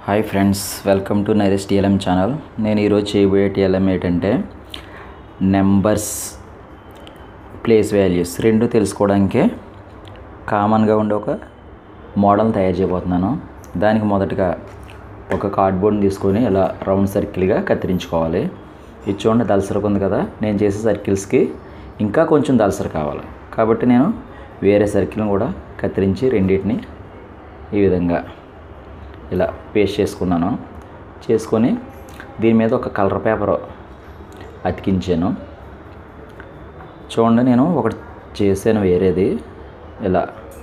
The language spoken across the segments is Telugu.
హాయ్ ఫ్రెండ్స్, వెల్కమ్ టు నైరస్ టీఎల్ఎం ఛానల్. నేను ఈరోజు చేయబోయే టీఎల్ఎం ఏంటంటే నెంబర్స్, ప్లేస్ వాల్యూస్ రెండు తెలుసుకోవడానికే కామన్గా ఉండే ఒక మోడల్ తయారు చేయబోతున్నాను. దానికి మొదటగా ఒక కార్డ్బోర్డ్ని తీసుకొని ఇలా రౌండ్ సర్కిల్గా కత్తిరించుకోవాలి. ఇది చూడండి, దళసరికి ఉంది కదా. నేను చేసే సర్కిల్స్కి ఇంకా కొంచెం దళసరి కావాలి కాబట్టి నేను వేరే సర్కిల్ని కూడా కత్తిరించి రెండింటిని ఈ విధంగా ఇలా పేస్ట్ చేసుకొని దీని మీద ఒక కలర్ పేపర్ అతికించాను. చూడండి, నేను ఒకటి చేశాను వేరేది. ఇలా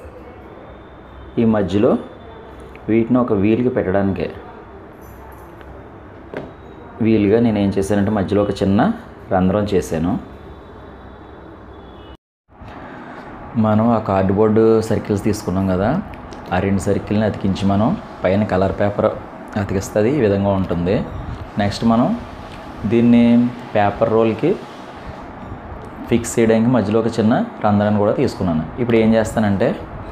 ఈ మధ్యలో వీటిని ఒక వీల్కి పెట్టడానికి వీలుగా నేను ఏం చేశానంటే మధ్యలో ఒక చిన్న రంధ్రం చేశాను. మనం ఆ కార్డ్బోర్డు సర్కిల్స్ తీసుకున్నాం కదా, ఆ రెండు సర్కిల్ని అతికించి మనం పైన కలర్ పేపర్ అతికిస్తుంది. ఈ విధంగా ఉంటుంది. నెక్స్ట్ మనం దీన్ని పేపర్ రోల్కి ఫిక్స్ చేయడానికి మధ్యలో ఒక చిన్న రంధ్రాన్ని కూడా తీసుకున్నాను. ఇప్పుడు ఏం చేస్తానంటే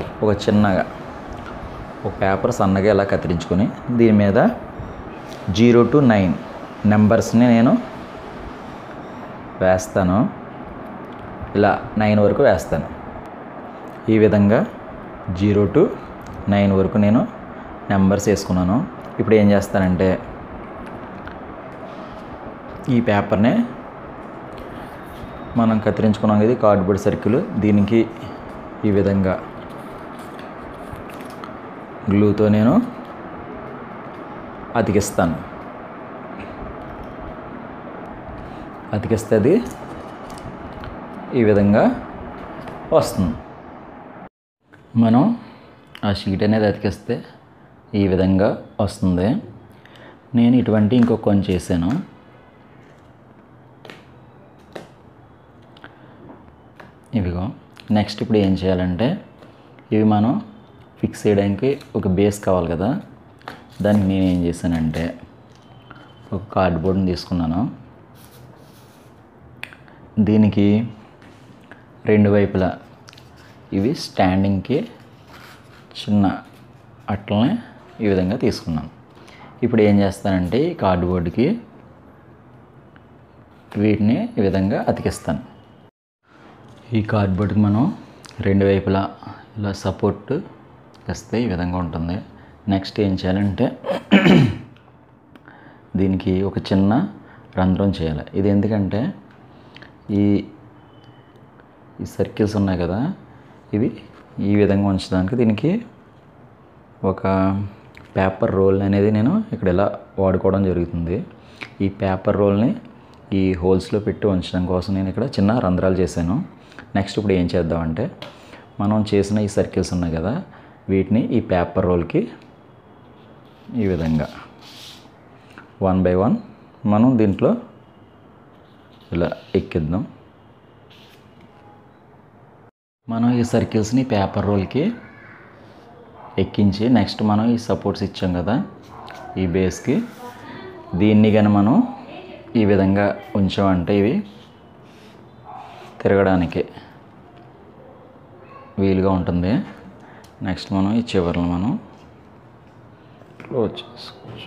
ఒక పేపర్ సన్నగా ఇలా కత్తిరించుకొని దీని మీద 0 to 9 నెంబర్స్ని నేను వేస్తాను. ఇలా 9 వరకు వేస్తాను. ఈ విధంగా 0 to 9 వరకు నేను నెంబర్స్ వేసుకున్నాను. ఇప్పుడు ఏం చేస్తానంటే ఈ పేపర్ని మనం కత్తిరించుకున్నాం ఇది కార్డ్బోర్డ్ సర్కిల్, దీనికి ఈ విధంగా గ్లూతో నేను అతికిస్తే అది ఈ విధంగా వస్తుంది. మనం ఆ షీట్ అనేది అతికిస్తే ఈ విధంగా వస్తుంది. నేను ఇటువంటి ఇంకొక చేశాను. ఇవిగో. నెక్స్ట్ ఇప్పుడు ఏం చేయాలంటే ఇవి మనం ఫిక్స్ చేయడానికి ఒక బేస్ కావాలి కదా. దానికి నేను ఏం చేశానంటే ఒక కార్డ్బోర్డ్ని తీసుకున్నాను. దీనికి రెండు వైపులా ఇవి స్టాండింగ్కి చిన్న అట్లనే ఈ విధంగా తీసుకున్నాను. ఇప్పుడు ఏం చేస్తానంటే ఈ కార్డ్బోర్డ్కి వీటిని ఈ విధంగా అతికిస్తాను. ఈ కార్డ్బోర్డ్కి మనం రెండు వైపులా ఇలా సపోర్ట్ ఇస్తే ఈ విధంగా ఉంటుంది. నెక్స్ట్ ఏం చేయాలంటే దీనికి ఒక చిన్న రంధ్రం చేయాలి. ఇది ఎందుకంటే ఈ సర్కిల్స్ ఉన్నాయి కదా, ఇవి ఈ విధంగా ఉంచడానికి దీనికి ఒక పేపర్ రోల్ అనేది నేను ఇక్కడ ఇలా వాడుకోవడం జరుగుతుంది. ఈ పేపర్ రోల్ని ఈ హోల్స్లో పెట్టి ఉంచడం కోసం నేను ఇక్కడ చిన్న రంధ్రాలు చేశాను. నెక్స్ట్ ఇప్పుడు ఏం చేద్దామంటే మనం చేసిన ఈ సర్కిల్స్ ఉన్నాయి కదా, వీటిని ఈ పేపర్ రోల్కి ఈ విధంగా 1 by 1 మనం దీంట్లో ఇలా ఎక్కిద్దాం. మనం ఈ సర్కిల్స్ని పేపర్ రోల్కి ఎక్కించి నెక్స్ట్ మనం ఈ సపోర్ట్స్ ఇచ్చాం కదా ఈ బేస్కి, దీన్ని కానీ మనం ఈ విధంగా ఉంచామంటే ఇవి తిరగడానికి వీలుగా ఉంటుంది. నెక్స్ట్ మనం ఈ చివర్లు మనం క్లోజ్ చేసుకోవచ్చు.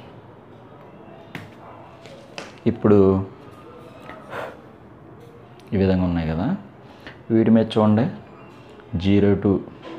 ఇప్పుడు ఈ విధంగా ఉన్నాయి కదా, వీటి మీద చూడండి 0 to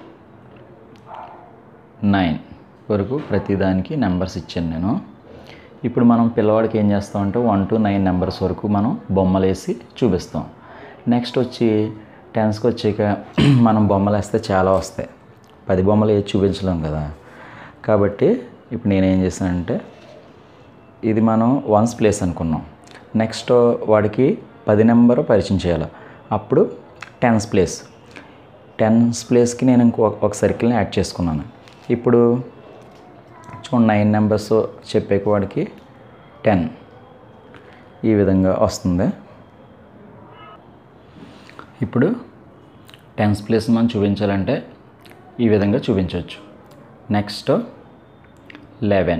9 వరకు ప్రతిదానికి నెంబర్స్ ఇచ్చాను నేను. ఇప్పుడు మనం పిల్లవాడికి ఏం చేస్తామంటే 1 to 9 నెంబర్స్ వరకు మనం బొమ్మలు వేసి చూపిస్తాం. నెక్స్ట్ వచ్చి 10స్కి వచ్చాక మనం బొమ్మలు వేస్తే చాలా వస్తాయి, 10 బొమ్మలు వేసి చూపించలేం కదా. కాబట్టి ఇప్పుడు నేనేం చేశానంటే ఇది మనం 1's ప్లేస్ అనుకున్నాం. నెక్స్ట్ వాడికి 10 నెంబర్ పరిచయం చేయాలి. అప్పుడు 10's ప్లేస్కి నేను ఒక సర్కిల్ని యాడ్ చేసుకున్నాను. ఇప్పుడు చూడండి 9 నెంబర్స్ చెప్పేక వాడికి 10 ఈ విధంగా వస్తుంది. ఇప్పుడు 10's ప్లేస్ మనం చూపించాలంటే ఈ విధంగా చూపించవచ్చు. నెక్స్ట్ 11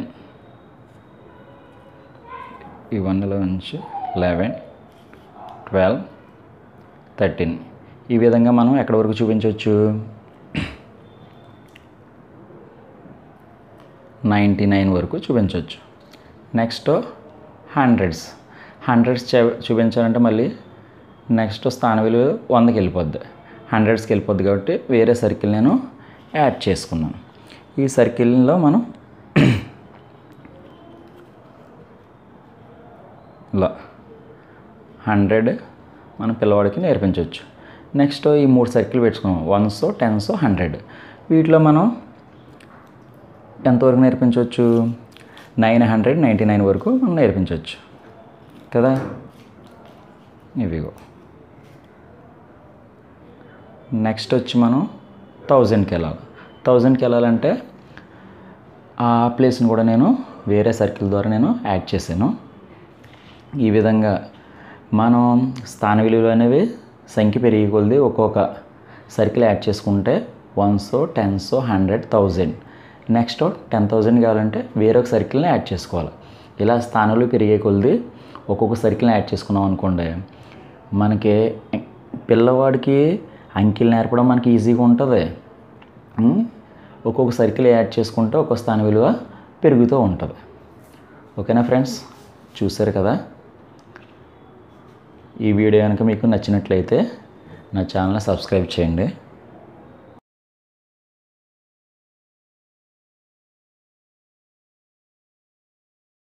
ఈ 1లో నుంచి 11, 12, 13 ఈ విధంగా మనం ఎక్కడి వరకు చూపించవచ్చు, 99 వరకు చూపించవచ్చు. నెక్స్ట్ హండ్రెడ్స్ చూపించాలంటే మళ్ళీ నెక్స్ట్ స్థాన విలువ 100కి వెళ్ళిపోద్ది, 100స్కి వెళ్ళిపోద్ది. కాబట్టి వేరే సర్కిల్ నేను యాడ్ చేసుకున్నాను. ఈ సర్కిల్లో మనం ఇలా 100 మన పిల్లవాడికి నేర్పించవచ్చు. నెక్స్ట్ ఈ 3 సర్కిల్ పెట్టుకున్నాం, 1s 10s 100. వీటిలో మనం ఎంతవరకు నేర్పించవచ్చు? 999 వరకు మనం నేర్పించవచ్చు కదా. ఇవిగో నెక్స్ట్ వచ్చి మనం 1000కి వెళ్ళాలి. 1000కి వెళ్ళాలంటే ఆ ప్లేస్ని కూడా నేను వేరే సర్కిల్ ద్వారా నేను యాడ్ చేశాను. ఈ విధంగా మనం స్థాన విలువలు అనేవి సంఖ్య పెరిగే కొలది ఒక్కొక్క సర్కిల్ యాడ్ చేసుకుంటే 1s 10s 100 1000. నెక్స్ట్ 10,000 కావాలంటే వేరొక సర్కిల్ని యాడ్ చేసుకోవాలి. ఇలా స్థానాలు పెరిగే కొలది ఒక్కొక్క సర్కిల్ని యాడ్ చేసుకున్నాం అనుకోండి, మనకి పిల్లవాడికి అంకెలు నేర్పడం మనకి ఈజీగా ఉంటుంది. ఒక్కొక్క సర్కిల్ యాడ్ చేసుకుంటే ఒక్కొక్క స్థాన విలువ పెరుగుతూ ఉంటుంది. ఓకేనా ఫ్రెండ్స్, చూసారు కదా. ఈ వీడియో కనుక మీకు నచ్చినట్లయితే నా ఛానల్ని సబ్స్క్రైబ్ చేయండి.